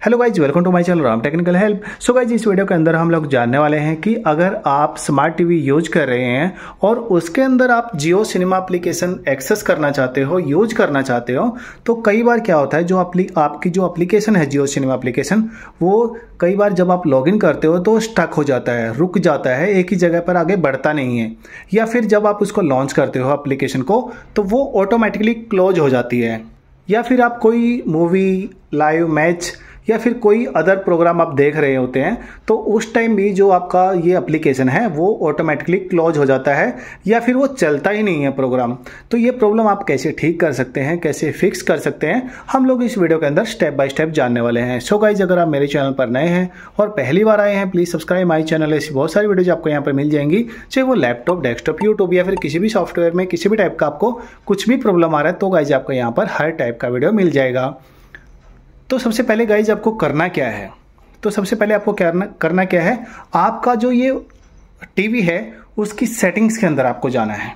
Hello guys, welcome to my channel Ram technical help. So guys, इस video के अंदर हम लोग जानने वाले हैं कि अगर आप स्मार्ट टीवी यूज कर रहे हैं और उसके अंदर आप जियो सिनेमा एप्लीकेशन एक्सेस करना चाहते हो, यूज करना चाहते हो, तो कई बार क्या होता है जो आपकी जो एप्लीकेशन है जियो सिनेमा एप्लीकेशन, वो कई बार जब आप लॉगिन करते हो तो स्टक हो जाता है, रुक जाता है, एक ही जगह पर आगे बढ़ता नहीं है। या फिर जब आप उसको लॉन्च करते हो एप्लीकेशन को तो वो ऑटोमेटिकली क्लोज हो जाती है। या फिर आप कोई मूवी, लाइव मैच या फिर कोई अदर प्रोग्राम आप देख रहे होते हैं तो उस टाइम भी जो आपका ये एप्लीकेशन है वो ऑटोमेटिकली क्लोज हो जाता है या फिर वो चलता ही नहीं है प्रोग्राम। तो ये प्रॉब्लम आप कैसे ठीक कर सकते हैं, कैसे फिक्स कर सकते हैं, हम लोग इस वीडियो के अंदर स्टेप बाय स्टेप जानने वाले हैं। सो गाइज, अगर आप मेरे चैनल पर नए हैं और पहली बार आए हैं, प्लीज़ सब्सक्राइब माई चैनल। ऐसी बहुत सारी वीडियोज आपको यहाँ पर मिल जाएंगी, चाहे वो लैपटॉप, डेस्कटॉप, यूट्यूब या फिर किसी भी सॉफ्टवेयर में किसी भी टाइप का आपको कुछ भी प्रॉब्लम आ रहा है तो गाइज आपको यहाँ पर हर टाइप का वीडियो मिल जाएगा। तो सबसे पहले गाइज आपको करना क्या है, तो सबसे पहले आपको करना क्या है, आपका जो ये टीवी है उसकी सेटिंग्स के अंदर आपको जाना है।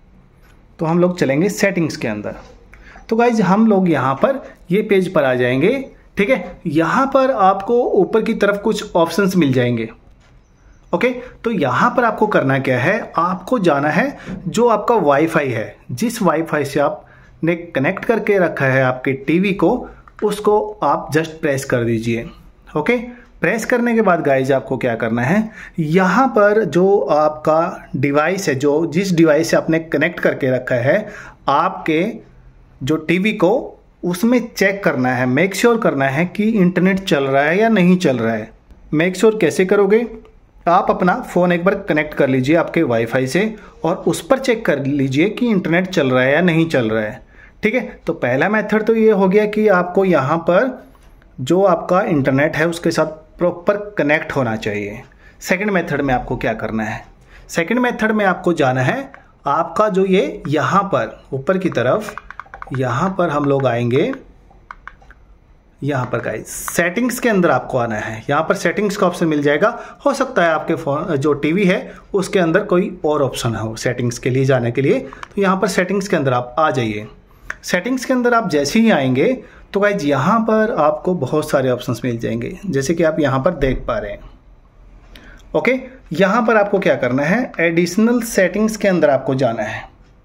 तो हम लोग चलेंगे सेटिंग्स के अंदर। तो गाइज हम लोग यहाँ पर ये पेज पर आ जाएंगे, ठीक है। यहाँ पर आपको ऊपर की तरफ कुछ ऑप्शंस मिल जाएंगे, ओके। तो यहाँ पर आपको करना क्या है, आपको जाना है जो आपका वाईफाई है, जिस वाईफाई से आपने कनेक्ट करके रखा है आपके टीवी को, उसको आप जस्ट प्रेस कर दीजिए, ओके। प्रेस करने के बाद गाइज आपको क्या करना है, यहाँ पर जो आपका डिवाइस है, जो जिस डिवाइस से आपने कनेक्ट करके रखा है आपके जो टीवी को, उसमें चेक करना है, मेक श्योर करना है कि इंटरनेट चल रहा है या नहीं चल रहा है। मेक श्योर कैसे करोगे, आप अपना फ़ोन एक बार कनेक्ट कर लीजिए आपके वाईफाई से और उस पर चेक कर लीजिए कि इंटरनेट चल रहा है या नहीं चल रहा है, ठीक है। तो पहला मेथड तो ये हो गया कि आपको यहाँ पर जो आपका इंटरनेट है उसके साथ प्रॉपर कनेक्ट होना चाहिए। सेकंड मेथड में आपको क्या करना है, सेकंड मेथड में आपको जाना है आपका जो ये यहाँ पर ऊपर की तरफ, यहाँ पर हम लोग आएंगे, यहाँ पर गाइस सेटिंग्स के अंदर आपको आना है। यहाँ पर सेटिंग्स का ऑप्शन मिल जाएगा, हो सकता है आपके फोन जो टीवी है उसके अंदर कोई और ऑप्शन हो सेटिंग्स के लिए जाने के लिए। तो यहाँ पर सेटिंग्स के अंदर आप आ जाइए। सेटिंग्स के अंदर आप जैसे ही आएंगे तो गाइज यहाँ पर आपको बहुत सारे ऑप्शंस मिल जाएंगे, जैसे कि आप यहाँ पर देख पा रहे हैं, ओके। यहाँ पर आपको क्या करना है, एडिशनल सेटिंग्स के अंदर आपको जाना है।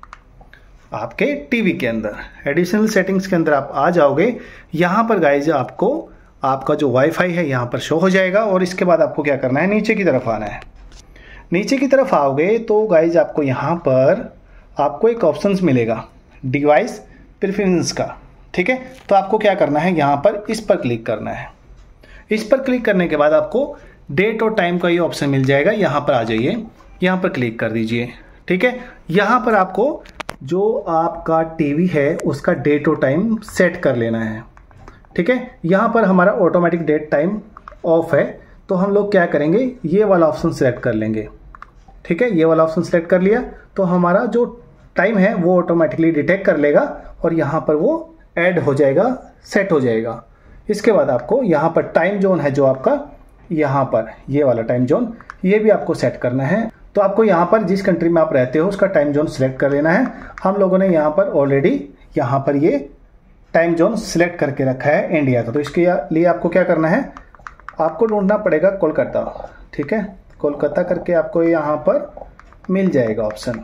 आपके टीवी के अंदर एडिशनल सेटिंग्स के अंदर आप आ जाओगे। यहाँ पर गाइज आपको आपका जो वाईफाई है यहाँ पर शो हो जाएगा और इसके बाद आपको क्या करना है, नीचे की तरफ आना है। नीचे की तरफ आओगे तो गाइज आपको यहाँ पर आपको एक ऑप्शंस मिलेगा डिवाइस प्रेफरेंस का, ठीक है। तो आपको क्या करना है, यहाँ पर इस पर क्लिक करना है। इस पर क्लिक करने के बाद आपको डेट और टाइम का ये ऑप्शन मिल जाएगा, यहाँ पर आ जाइए, यहाँ पर क्लिक कर दीजिए, ठीक है। यहाँ पर आपको जो आपका टीवी है उसका डेट और टाइम सेट कर लेना है, ठीक है। यहाँ पर हमारा ऑटोमेटिक डेट टाइम ऑफ है तो हम लोग क्या करेंगे, ये वाला ऑप्शन सेलेक्ट कर लेंगे, ठीक है। ये वाला ऑप्शन सेलेक्ट कर लिया तो हमारा जो टाइम है वो ऑटोमेटिकली डिटेक्ट कर लेगा और यहाँ पर वो ऐड हो जाएगा, सेट हो जाएगा। इसके बाद आपको यहाँ पर टाइम जोन है जो आपका, यहाँ पर ये वाला टाइम जोन, ये भी आपको सेट करना है। तो आपको यहाँ पर जिस कंट्री में आप रहते हो उसका टाइम जोन सिलेक्ट कर लेना है। हम लोगों ने यहाँ पर ऑलरेडी यहाँ पर ये टाइम जोन सिलेक्ट करके रखा है इंडिया का। तो इसके लिए आपको क्या करना है, आपको ढूंढना पड़ेगा कोलकाता, ठीक है। कोलकाता करके आपको यहाँ पर मिल जाएगा ऑप्शन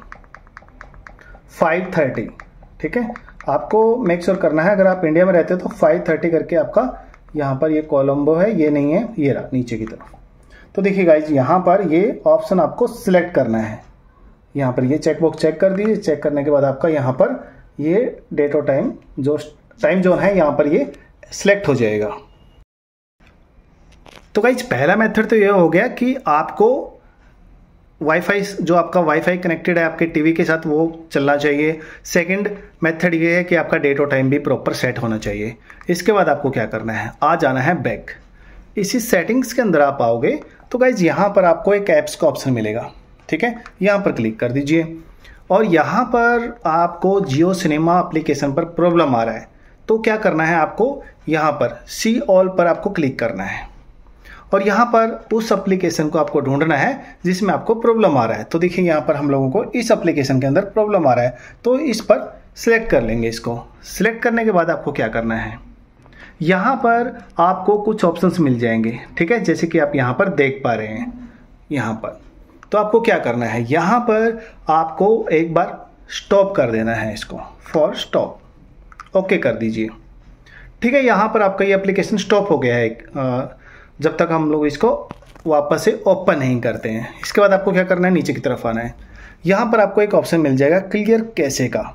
5:30, ठीक है। आपको मेक श्योर करना है, अगर आप इंडिया में रहते हो तो 5:30 करके आपका यहाँ पर ये कोलंबो है, ये नहीं है, ये रहा नीचे की तरफ। तो देखिए गाइज यहाँ पर ये ऑप्शन आपको सिलेक्ट करना है। यहाँ पर ये चेकबॉक्स चेक कर दीजिए। चेक करने के बाद आपका यहाँ पर ये डेट और टाइम जो टाइम जोन है यहाँ पर ये सिलेक्ट हो जाएगा। तो गाइज पहला मेथड तो ये हो गया कि आपको वाईफाई, जो आपका वाईफाई कनेक्टेड है आपके टीवी के साथ, वो चलना चाहिए। सेकंड मेथड ये है कि आपका डेट और टाइम भी प्रॉपर सेट होना चाहिए। इसके बाद आपको क्या करना है, आ जाना है बैक। इसी सेटिंग्स के अंदर आप आओगे तो गाइज यहाँ पर आपको एक ऐप्स का ऑप्शन मिलेगा, ठीक है। यहाँ पर क्लिक कर दीजिए और यहाँ पर आपको जियो सिनेमा एप्लीकेशन पर प्रॉब्लम आ रहा है तो क्या करना है, आपको यहाँ पर सी ऑल पर आपको क्लिक करना है और यहाँ पर उस एप्लीकेशन को आपको ढूंढना है जिसमें आपको प्रॉब्लम आ रहा है। तो देखिए यहाँ पर हम लोगों को इस एप्लीकेशन के अंदर प्रॉब्लम आ रहा है तो इस पर सिलेक्ट कर लेंगे। इसको सिलेक्ट करने के बाद आपको क्या करना है, यहाँ पर आपको कुछ ऑप्शंस मिल जाएंगे, ठीक है, जैसे कि आप यहाँ पर देख पा रहे हैं यहाँ पर। तो आपको क्या करना है, यहाँ पर आपको एक बार स्टॉप कर देना है, इसको फॉर स्टॉप ओके कर दीजिए, ठीक है। यहाँ पर आपका ये एप्लीकेशन स्टॉप हो गया है जब तक हम लोग इसको वापस से ओपन नहीं करते हैं। इसके बाद आपको क्या करना है, नीचे की तरफ आना है। यहाँ पर आपको एक ऑप्शन मिल जाएगा क्लियर कैशे का।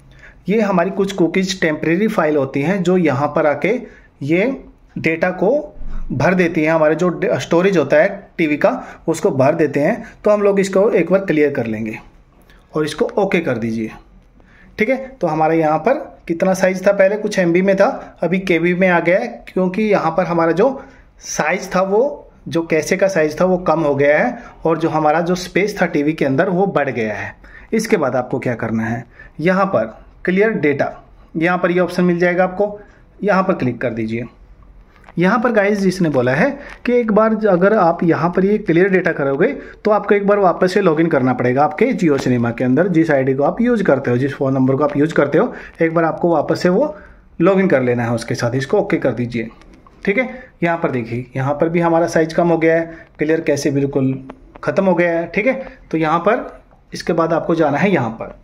ये हमारी कुछ कुकीज टेम्परेरी फाइल होती हैं जो यहाँ पर आके ये डेटा को भर देती हैं, हमारे जो स्टोरेज होता है टीवी का उसको भर देते हैं। तो हम लोग इसको एक बार क्लियर कर लेंगे और इसको ओके कर दीजिए, ठीक है। तो हमारा यहाँ पर कितना साइज था, पहले कुछ MB में था, अभी KB में आ गया है, क्योंकि यहाँ पर हमारा जो साइज था वो जो कैशे का साइज था वो कम हो गया है और जो हमारा जो स्पेस था टीवी के अंदर वो बढ़ गया है। इसके बाद आपको क्या करना है, यहाँ पर क्लियर डेटा, यहाँ पर ये ऑप्शन मिल जाएगा आपको, यहाँ पर क्लिक कर दीजिए। यहाँ पर गाइस जिसने बोला है कि एक बार अगर आप यहाँ पर ये क्लियर डेटा करोगे तो आपको एक बार वापस से लॉगिन करना पड़ेगा आपके जियो सिनेमा के अंदर, जिस आईडी को आप यूज करते हो, जिस फ़ोन नंबर को आप यूज करते हो, एक बार आपको वापस से वो लॉगिन कर लेना है उसके साथ। इसको ओके कर दीजिए, ठीक है। यहाँ पर देखिए, यहाँ पर भी हमारा साइज कम हो गया है, क्लियर कैसे बिल्कुल ख़त्म हो गया है, ठीक है। तो यहाँ पर इसके बाद आपको जाना है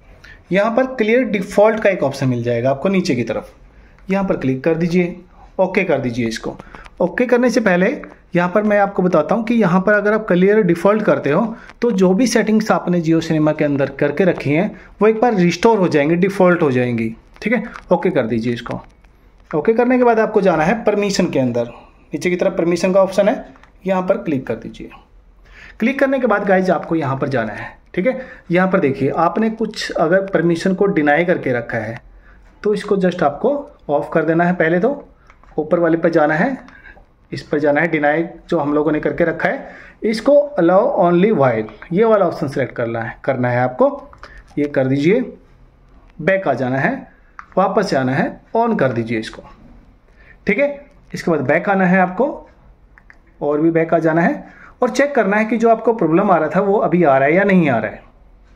यहाँ पर क्लियर डिफ़ॉल्ट का एक ऑप्शन मिल जाएगा आपको नीचे की तरफ, यहाँ पर क्लिक कर दीजिए, ओके कर दीजिए इसको। ओके करने से पहले यहाँ पर मैं आपको बताता हूँ कि यहाँ पर अगर आप क्लियर डिफ़ॉल्ट करते हो तो जो भी सेटिंग्स आपने जियो सिनेमा के अंदर करके रखी हैं वो एक बार रिस्टोर हो जाएंगी, डिफ़ॉल्ट हो जाएंगी, ठीक है। ओके कर दीजिए इसको। ओके करने के बाद आपको जाना है परमिशन के अंदर, नीचे की तरफ परमिशन का ऑप्शन है, यहाँ पर क्लिक कर दीजिए। क्लिक करने के बाद गाइज आपको यहाँ पर जाना है, ठीक है। यहाँ पर देखिए आपने कुछ अगर परमिशन को डिनाई करके रखा है तो इसको जस्ट आपको ऑफ कर देना है। पहले तो ऊपर वाले पर जाना है, इस पर जाना है, डिनाई जो हम लोगों ने करके रखा है इसको अलाउ ओनली वाइल, ये वाला ऑप्शन सेलेक्ट करना है आपको, ये कर दीजिए। बैक आ जाना है, वापस जाना है, ऑन कर दीजिए इसको, ठीक है। इसके बाद बैक आना है आपको, और भी बैक आ जाना है और चेक करना है कि जो आपको प्रॉब्लम आ रहा था वो अभी आ रहा है या नहीं आ रहा है।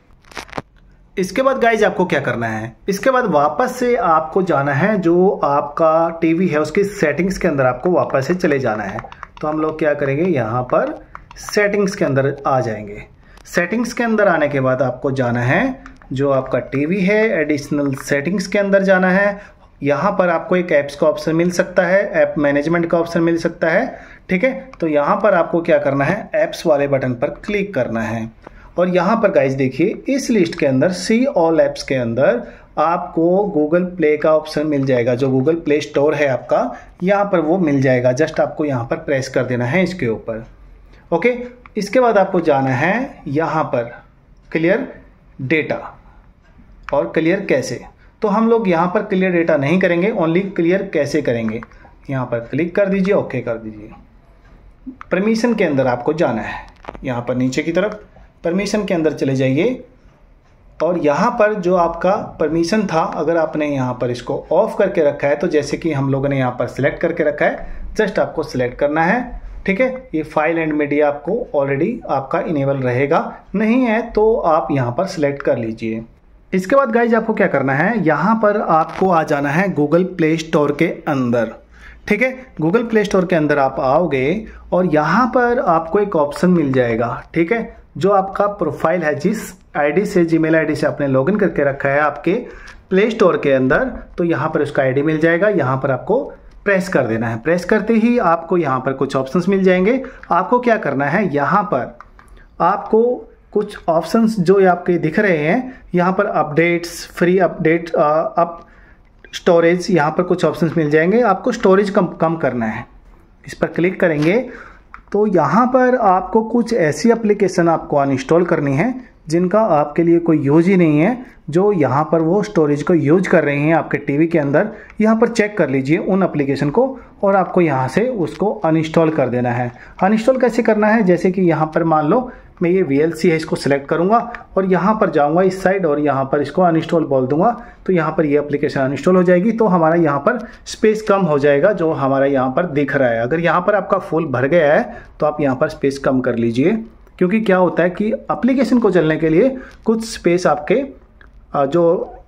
इसके बाद गाइज आपको क्या करना है, इसके बाद वापस से आपको जाना है जो आपका टीवी है उसकी सेटिंग्स के अंदर आपको वापस से चले जाना है। तो हम लोग क्या करेंगे, यहाँ पर सेटिंग्स के अंदर आ जाएंगे। सेटिंग्स के अंदर आने के बाद आपको जाना है जो आपका टीवी है, एडिशनल सेटिंग्स के अंदर जाना है। यहाँ पर आपको एक ऐप्स का ऑप्शन मिल सकता है, ऐप मैनेजमेंट का ऑप्शन मिल सकता है, ठीक है। तो यहाँ पर आपको क्या करना है, ऐप्स वाले बटन पर क्लिक करना है और यहाँ पर गाइज देखिए इस लिस्ट के अंदर सी ऑल ऐप्स के अंदर आपको गूगल प्ले का ऑप्शन मिल जाएगा, जो गूगल प्ले स्टोर है आपका, यहाँ पर वो मिल जाएगा। जस्ट आपको यहाँ पर प्रेस कर देना है इसके ऊपर, ओके। इसके बाद आपको जाना है यहाँ पर क्लियर डेटा और क्लियर कैशे। तो हम लोग यहाँ पर क्लियर डेटा नहीं करेंगे, ओनली क्लियर कैशे करेंगे। यहाँ पर क्लिक कर दीजिए, ओके कर दीजिए। परमिशन के अंदर आपको जाना है, यहाँ पर नीचे की तरफ परमिशन के अंदर चले जाइए और यहाँ पर जो आपका परमिशन था अगर आपने यहाँ पर इसको ऑफ करके रखा है तो जैसे कि हम लोगों ने यहाँ पर सिलेक्ट करके रखा है, जस्ट आपको सिलेक्ट करना है, ठीक है। ये फाइल एंड मीडिया आपको ऑलरेडी आपका इनेबल रहेगा, नहीं है तो आप यहाँ पर सिलेक्ट कर लीजिए। इसके बाद गाइज आपको क्या करना है, यहाँ पर आपको आ जाना है गूगल प्ले स्टोर के अंदर, ठीक है। गूगल प्ले स्टोर के अंदर आप आओगे और यहाँ पर आपको एक ऑप्शन मिल जाएगा, ठीक है। जो आपका प्रोफाइल है, जिस आईडी से, जीमेल आईडी से आपने लॉगिन करके रखा है आपके प्ले स्टोर के अंदर, तो यहाँ पर उसका आईडी मिल जाएगा। यहाँ पर आपको प्रेस कर देना है। प्रेस करते ही आपको यहाँ पर कुछ ऑप्शंस मिल जाएंगे। आपको क्या करना है, यहाँ पर आपको कुछ ऑप्शंस जो आपके दिख रहे हैं, यहाँ पर updates, free update, up storage, यहाँ पर कुछ ऑप्शंस मिल जाएंगे। आपको स्टोरेज कम करना है, इस पर क्लिक करेंगे तो यहाँ पर आपको कुछ ऐसी एप्लीकेशन आपको अनइंस्टॉल करनी है जिनका आपके लिए कोई यूज ही नहीं है, जो यहाँ पर वो स्टोरेज को यूज कर रही हैं आपके टीवी के अंदर। यहाँ पर चेक कर लीजिए उन एप्लीकेशन को और आपको यहाँ से उसको अनइंस्टॉल कर देना है। अनइंस्टॉल कैसे करना है, जैसे कि यहाँ पर मान लो मैं ये VLC है, इसको सिलेक्ट करूँगा और यहाँ पर जाऊँगा इस साइड और यहाँ पर इसको अनइंस्टॉल बोल दूंगा, तो यहाँ पर ये एप्लीकेशन अनइंस्टॉल हो जाएगी। तो हमारा यहाँ पर स्पेस कम हो जाएगा जो हमारा यहाँ पर दिख रहा है। अगर यहाँ पर आपका फुल भर गया है तो आप यहाँ पर स्पेस कम कर लीजिए, क्योंकि क्या होता है कि एप्लीकेशन को चलने के लिए कुछ स्पेस आपके जो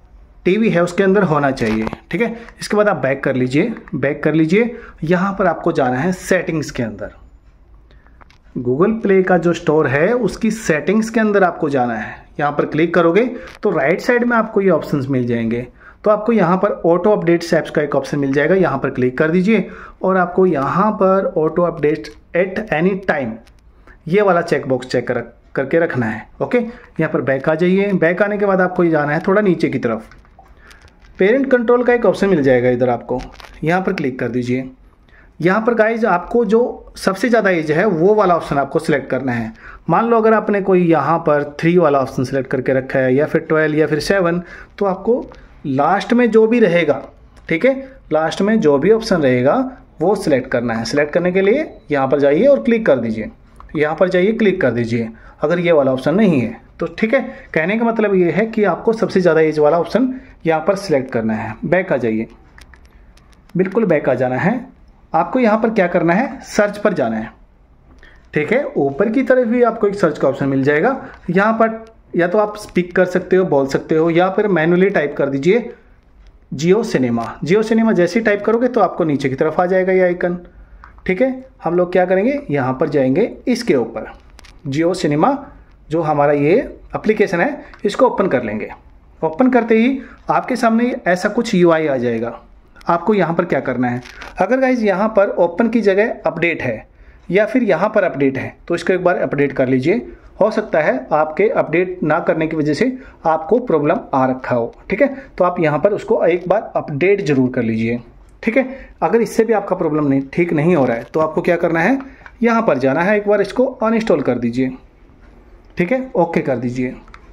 टीवी है उसके अंदर होना चाहिए। ठीक है, इसके बाद आप बैक कर लीजिए। यहाँ पर आपको जाना है सेटिंग्स के अंदर। गूगल प्ले का जो स्टोर है उसकी सेटिंग्स के अंदर आपको जाना है। यहाँ पर क्लिक करोगे तो राइट साइड में आपको ये ऑप्शंस मिल जाएंगे। तो आपको यहाँ पर ऑटो अपडेट्स ऐप्स का एक ऑप्शन मिल जाएगा, यहाँ पर क्लिक कर दीजिए और आपको यहाँ पर auto update at any time ये वाला चेक बॉक्स चेक करके रखना है। ओके, यहाँ पर बैक आ जाइए। बैक आने के बाद आपको ये जाना है थोड़ा नीचे की तरफ, पेरेंट कंट्रोल का एक ऑप्शन मिल जाएगा इधर आपको, यहाँ पर क्लिक कर दीजिए। यहाँ पर गाइज आपको जो सबसे ज़्यादा एज है वो वाला ऑप्शन आपको सिलेक्ट करना है। मान लो अगर आपने कोई यहाँ पर 3 वाला ऑप्शन सिलेक्ट करके रखा है या फिर 12 या फिर 7, तो आपको लास्ट में जो भी रहेगा, ठीक है, लास्ट में जो भी ऑप्शन रहेगा वो सिलेक्ट करना है। सिलेक्ट करने के लिए यहाँ पर जाइए और क्लिक कर दीजिए, यहाँ पर जाइए क्लिक कर दीजिए अगर ये वाला ऑप्शन नहीं है तो। ठीक है, कहने का मतलब ये है कि आपको सबसे ज़्यादा एज वाला ऑप्शन यहाँ पर सिलेक्ट करना है। बैक आ जाइए, बिल्कुल बैक आ जाना है। आपको यहाँ पर क्या करना है, सर्च पर जाना है। ठीक है, ऊपर की तरफ भी आपको एक सर्च का ऑप्शन मिल जाएगा। यहाँ पर या तो आप स्पीक कर सकते हो, बोल सकते हो, या फिर मैनुअली टाइप कर दीजिए जियो सिनेमा। जियो सिनेमा जैसे ही टाइप करोगे तो आपको नीचे की तरफ आ जाएगा ये आइकन। ठीक है, हम लोग क्या करेंगे, यहाँ पर जाएंगे, इसके ऊपर जियो सिनेमा जो हमारा ये एप्लीकेशन है इसको ओपन कर लेंगे। ओपन करते ही आपके सामने ऐसा कुछ यूआई आ जाएगा। आपको यहाँ पर क्या करना है, अगर गाइज यहाँ पर ओपन की जगह अपडेट है या फिर यहाँ पर अपडेट है तो इसको एक बार अपडेट कर लीजिए। हो सकता है आपके अपडेट ना करने की वजह से आपको प्रॉब्लम आ रखा हो। ठीक है, तो आप यहाँ पर उसको एक बार अपडेट जरूर कर लीजिए। ठीक है, अगर इससे भी आपका प्रॉब्लम ठीक नहीं हो रहा है तो आपको क्या करना है, यहाँ पर जाना है, एक बार इसको अनइंस्टॉल कर दीजिए। ठीक है, ओके कर दीजिए।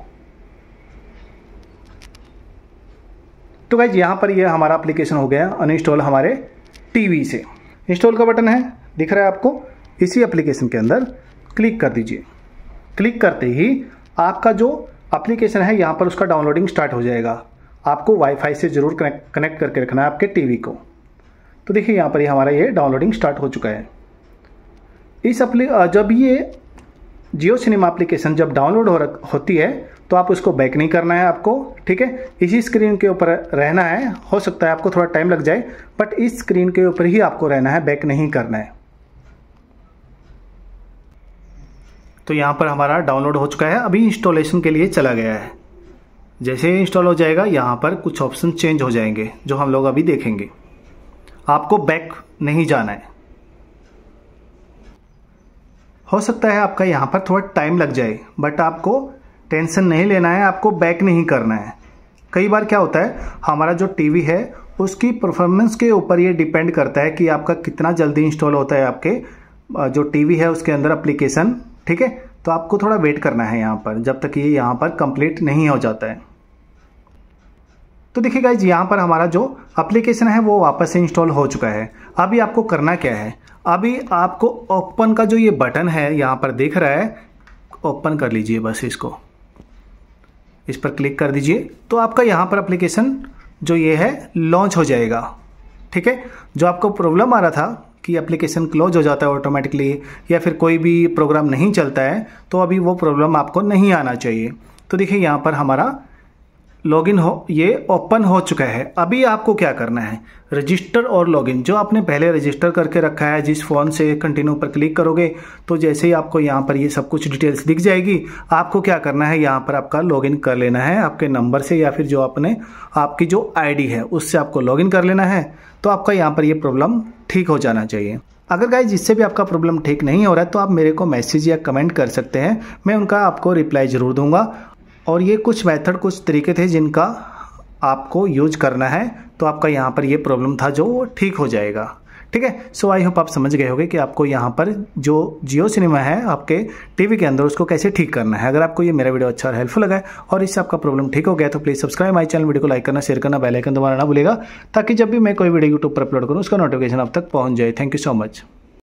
तो गाइज यहाँ पर ये हमारा एप्लीकेशन हो गया अनइंस्टॉल हमारे टीवी से। इंस्टॉल का बटन है दिख रहा है आपको, इसी एप्लीकेशन के अंदर क्लिक कर दीजिए। क्लिक करते ही आपका जो एप्लीकेशन है यहाँ पर उसका डाउनलोडिंग स्टार्ट हो जाएगा। आपको वाईफाई से ज़रूर कनेक्ट करके रखना है आपके टीवी को। तो देखिए यहाँ पर ये हमारा ये डाउनलोडिंग स्टार्ट हो चुका है। जब ये जियो सिनेमा एप्लीकेशन जब डाउनलोड होती है तो आप उसको बैक नहीं करना है आपको। ठीक है, इसी स्क्रीन के ऊपर रहना है। हो सकता है आपको थोड़ा टाइम लग जाए बट इस स्क्रीन के ऊपर ही आपको रहना है, बैक नहीं करना है। तो यहाँ पर हमारा डाउनलोड हो चुका है, अभी इंस्टॉलेशन के लिए चला गया है। जैसे ही इंस्टॉल हो जाएगा यहाँ पर कुछ ऑप्शन चेंज हो जाएंगे जो हम लोग अभी देखेंगे। आपको बैक नहीं जाना है। हो सकता है आपका यहाँ पर थोड़ा टाइम लग जाए बट आपको टेंशन नहीं लेना है, आपको बैक नहीं करना है। कई बार क्या होता है, हमारा जो टीवी है उसकी परफॉर्मेंस के ऊपर ये डिपेंड करता है कि आपका कितना जल्दी इंस्टॉल होता है आपके जो टीवी है उसके अंदर एप्लीकेशन। ठीक है, तो आपको थोड़ा वेट करना है यहाँ पर जब तक ये यहाँ पर कंप्लीट नहीं हो जाता है। तो देखिए गाइज यहाँ पर हमारा जो एप्लीकेशन है वो वापस से इंस्टॉल हो चुका है। अभी आपको करना क्या है, अभी आपको ओपन का जो ये बटन है यहाँ पर दिख रहा है, ओपन कर लीजिए बस इसको, इस पर क्लिक कर दीजिए तो आपका यहाँ पर एप्लीकेशन जो ये है लॉन्च हो जाएगा। ठीक है, जो आपको प्रॉब्लम आ रहा था कि एप्लीकेशन क्लोज हो जाता है ऑटोमेटिकली या फिर कोई भी प्रोग्राम नहीं चलता है, तो अभी वो प्रॉब्लम आपको नहीं आना चाहिए। तो देखिए यहाँ पर हमारा लॉगिन ये ओपन हो चुका है। अभी आपको क्या करना है, रजिस्टर और लॉगिन जो आपने पहले रजिस्टर करके रखा है, जिस फ़ोन से कंटिन्यू पर क्लिक करोगे तो जैसे ही आपको यहाँ पर ये सब कुछ डिटेल्स दिख जाएगी, आपको क्या करना है, यहाँ पर आपका लॉगिन कर लेना है आपके नंबर से या फिर जो आपकी जो आईडी है उससे आपको लॉगिन कर लेना है। तो आपका यहाँ पर ये प्रॉब्लम ठीक हो जाना चाहिए। अगर गाइज जिससे भी आपका प्रॉब्लम ठीक नहीं हो रहा है तो आप मेरे को मैसेज या कमेंट कर सकते हैं, मैं उनका आपको रिप्लाई ज़रूर दूंगा। और ये कुछ मेथड, कुछ तरीके थे जिनका आपको यूज करना है, तो आपका यहाँ पर ये प्रॉब्लम था जो ठीक हो जाएगा। ठीक है, सो आई होप आप समझ गए होंगे कि आपको यहाँ पर जो जियो सिनेमा है आपके टीवी के अंदर उसको कैसे ठीक करना है। अगर आपको ये मेरा वीडियो अच्छा और हेल्पफुल लगा है और इससे आपका प्रॉब्लम ठीक हो गया तो please subscribe my channel, video को लाइक करना, शेयर करना, बेल आइकन दबाना ना भूलेगा ताकि जब भी मैं कोई वीडियो यूट्यूब पर अपलोड करूँ उसका नोटिफिकेशन आप तक पहुँच जाए। Thank you so much.